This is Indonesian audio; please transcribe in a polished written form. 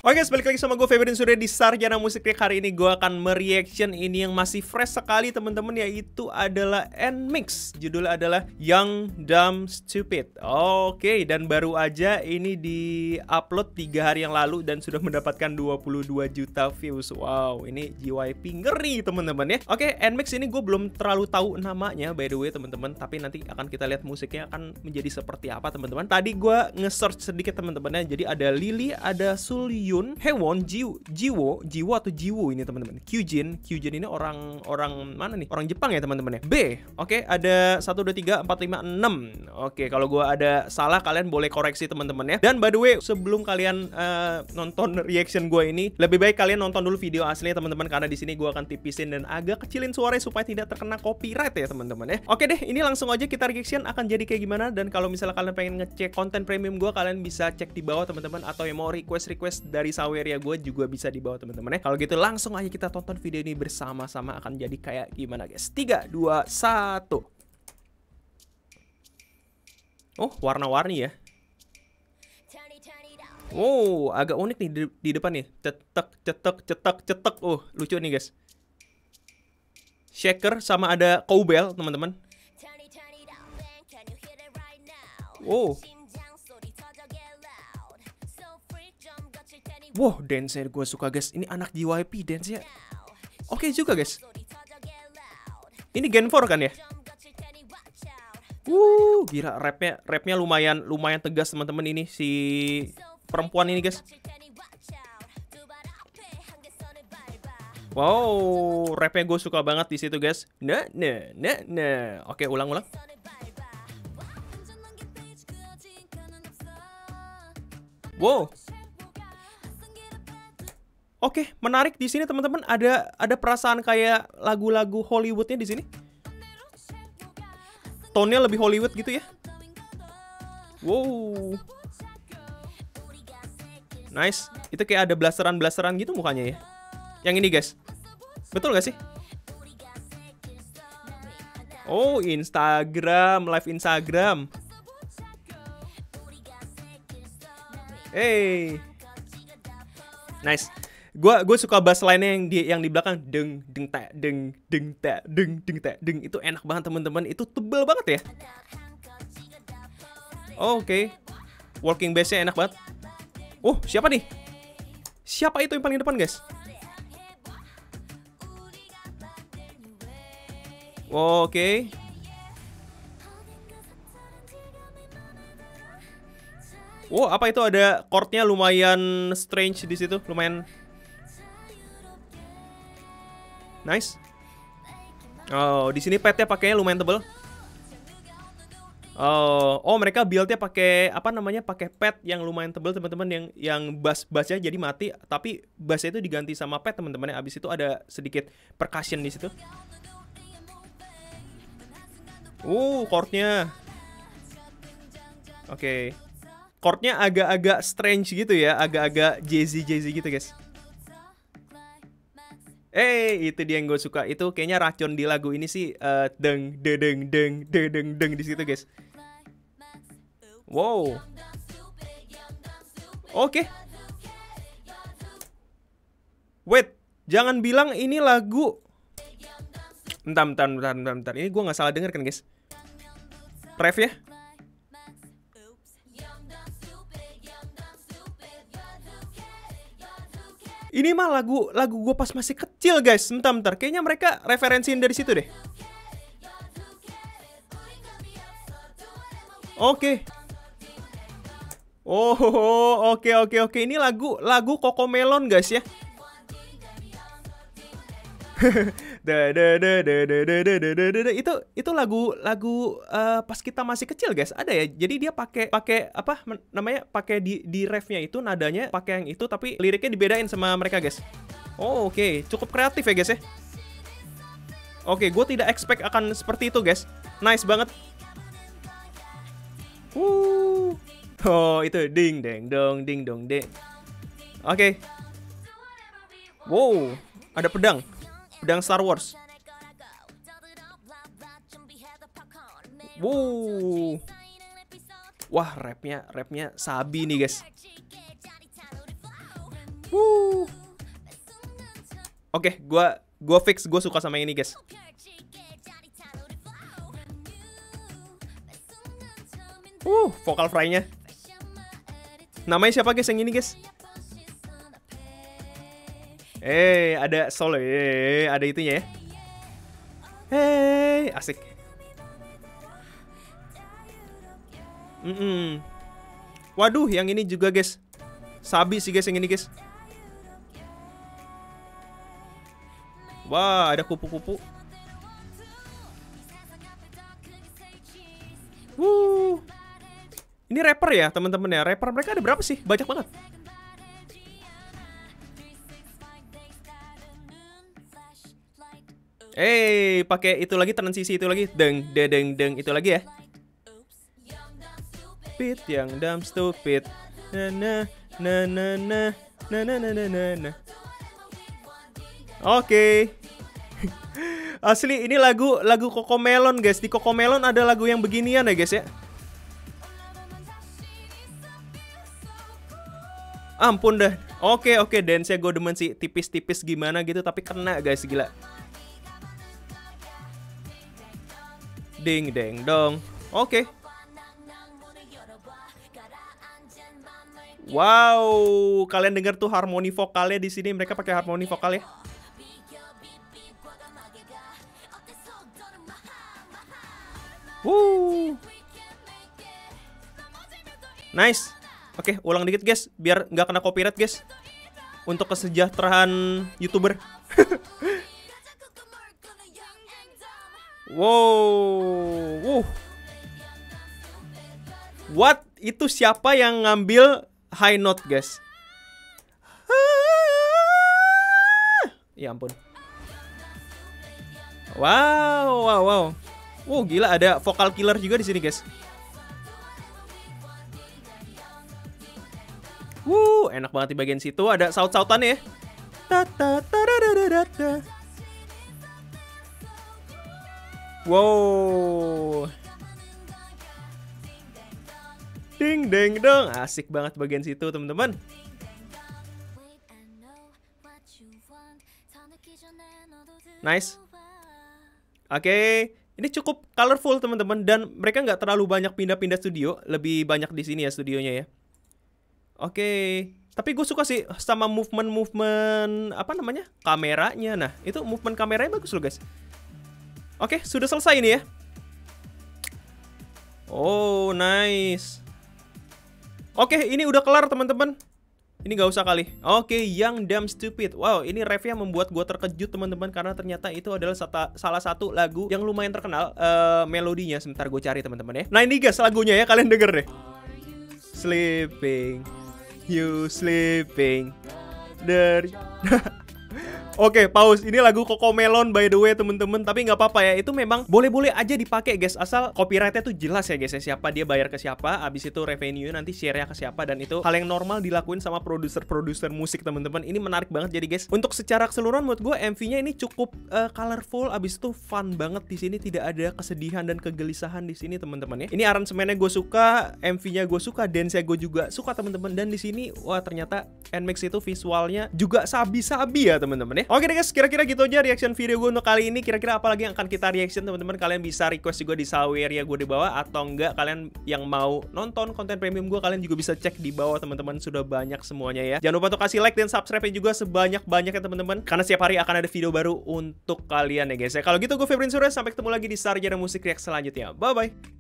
Oke guys, balik lagi sama gue Febrin Surya di Sarjana Musik React. Hari ini gue akan mereaction ini yang masih fresh sekali teman-teman, yaitu adalah NMIXX. Judulnya adalah Young Dumb Stupid. Oke, dan baru aja ini di-upload 3 hari yang lalu dan sudah mendapatkan 22 juta views. Wow, ini JYP ngeri teman-teman ya. Oke, NMIXX ini gue belum terlalu tahu namanya by the way teman-teman, tapi nanti akan kita lihat musiknya akan menjadi seperti apa teman-teman. Tadi gue nge-search sedikit teman-teman ya. Jadi ada Lily, ada Sulyun, Haewon, Jiwo atau Jiwo ini teman-teman. Kyujin ini orang mana nih? Orang Jepang ya teman-teman ya. B. Oke, ada 1 2 3 4 5 6. Oke, kalau gua ada salah kalian boleh koreksi teman-teman ya. Dan by the way, sebelum kalian nonton reaction gua ini, lebih baik kalian nonton dulu video aslinya teman-teman, karena di sini gua akan tipisin dan agak kecilin suaranya supaya tidak terkena copyright ya teman-teman ya. Oke deh, ini langsung aja kita reaction akan jadi kayak gimana. Dan kalau misalnya kalian pengen ngecek konten premium gua, kalian bisa cek di bawah teman-teman, atau yang mau request dari Saweria gue juga bisa di bawah teman-teman ya. Kalau gitu langsung aja kita tonton video ini bersama-sama, akan jadi kayak gimana guys. 3 2 1. Oh, warna-warni ya. Oh, agak unik nih di depan nih. Cetek. Oh, lucu nih guys. Shaker sama ada cowbell teman-teman. Oh. Wow, dance-nya gue suka guys. Ini anak JYP dance-nya oke juga guys. Ini Gen 4 kan ya? Gila, rapnya lumayan tegas teman-teman, ini si perempuan ini guys. Wow, rapnya gue suka banget di situ guys. Nah. Oke, ulang. Wow. Oke, menarik di sini teman-teman, ada perasaan kayak lagu-lagu Hollywoodnya di sini. Tone-nya lebih Hollywood gitu ya. Wow. Nice. Itu kayak ada blasteran gitu mukanya ya. Yang ini guys. Betul gak sih? Oh, Instagram, live Instagram. Hey. Nice. Gue suka bass line-nya yang di belakang, deng itu enak banget teman-teman. Itu tebel banget ya. Oke. Working bass-nya enak banget. Oh, siapa nih? Siapa itu yang paling depan guys? Oke. Oh, apa itu, ada chord-nya lumayan strange di situ, lumayan nice. Oh, di sini pad-nya pakainya lumayan tebel. Oh, mereka build-nya pakai apa namanya? Pakai pad yang lumayan tebel teman-teman, yang bass-bassnya jadi mati, tapi bassnya itu diganti sama pad teman-teman. Abis itu ada sedikit percussion di situ. Chord-nya. Oke. Chord-nya agak-agak strange gitu ya, agak-agak jazzy gitu guys. Itu dia yang gue suka. Itu kayaknya racun di lagu ini sih, deng di situ guys. Wow. Oke. Wait, jangan bilang ini lagu. Bentar. Ini gue nggak salah denger kan guys? Ref ya? Ini mah lagu gue pas masih kecil guys. Bentar. Kayaknya mereka referensiin dari situ deh. Oke. Oh, oke. Ini lagu Cocomelon guys ya. Itu lagu pas kita masih kecil guys, ada ya. Jadi dia pakai apa namanya, pakai di refnya itu nadanya pakai yang itu, tapi liriknya dibedain sama mereka guys. Oke. Cukup kreatif ya guys ya. Oke, gue tidak expect akan seperti itu guys. Nice banget. Oh, itu ding dong ding. Oke. Wow, ada pedang Star Wars. Wow. Wah, rapnya sabi nih guys. Oke, gua fix, gue suka sama ini guys. Vokal fry-nya. Namanya siapa guys yang ini guys? Ada solo, ada itunya ya. Asik. Waduh, yang ini juga guys. Sabi sih guys yang ini guys. Wah, ada kupu-kupu. Ini rapper ya teman-teman ya. Rapper mereka ada berapa sih? Banyak banget. Pakai itu lagi, transisi itu lagi. Deng itu lagi ya. Stupid, yang dumb stupid. Oke. Asli ini lagu Cocomelon guys. Di Cocomelon ada lagu yang beginian ya guys ya. Ampun dah. Oke, dance-nya gue demen sih. Tipis-tipis gimana gitu tapi kena guys, gila. Ding deng dong. Oke. Wow, kalian dengar tuh harmoni vokalnya di sini, mereka pakai harmoni vokal ya. Nice. Oke, ulang dikit guys, biar nggak kena copyright guys. Untuk kesejahteraan YouTuber. Wow. What? Itu siapa yang ngambil high note guys? Ya ampun. Wow. Gila, ada vokal killer juga di sini guys. Enak banget di bagian situ, ada saut-sautannya ya. Wow. Ding deng dong, asik banget bagian situ teman-teman. Nice. Oke, ini cukup colorful teman-teman, dan mereka nggak terlalu banyak pindah-pindah studio, lebih banyak di sini ya studionya ya. Oke, tapi gue suka sih sama movement apa namanya, kameranya. Nah, itu movement kameranya bagus loh guys. Oke, sudah selesai ini ya. Oh, nice. Oke, ini udah kelar teman-teman. Ini nggak usah kali. Oke, Young Dumb Stupid. Wow, ini refnya membuat gue terkejut teman-teman, karena ternyata itu adalah salah satu lagu yang lumayan terkenal. Melodinya sebentar gue cari teman-teman ya. Nah ini guys lagunya ya, kalian denger deh. Sleeping, you sleeping. Oke, pause. Ini lagu Cocomelon by the way temen-temen. Tapi nggak apa-apa ya, itu memang boleh-boleh aja dipakai guys, asal copyrightnya tuh jelas ya guys ya, siapa dia bayar ke siapa, abis itu revenue nanti share-nya ke siapa, dan itu hal yang normal dilakuin sama produser musik temen-temen. Ini menarik banget jadi guys. Untuk secara keseluruhan menurut gue MV-nya ini cukup colorful, abis itu fun banget di sini, tidak ada kesedihan dan kegelisahan di sini temen-temen ya. Ini aransemennya gue suka, MV-nya gue suka, dance-nya gue juga suka temen-temen, dan di sini wah ternyata NMIX itu visualnya juga sabi-sabi ya temen-temen ya. Oke deh guys, kira-kira gitu aja reaction video gue untuk kali ini. Kira-kira apa lagi yang akan kita reaction teman-teman? Kalian bisa request juga di saweria gue di bawah, atau enggak kalian yang mau nonton konten premium gue, kalian juga bisa cek di bawah teman-teman, sudah banyak semuanya ya. Jangan lupa untuk kasih like dan subscribe juga sebanyak-banyaknya teman-teman, karena setiap hari akan ada video baru untuk kalian ya guys ya. Kalau gitu gue Febrin Surya, sampai ketemu lagi di Sarjana Musik React selanjutnya. Bye bye.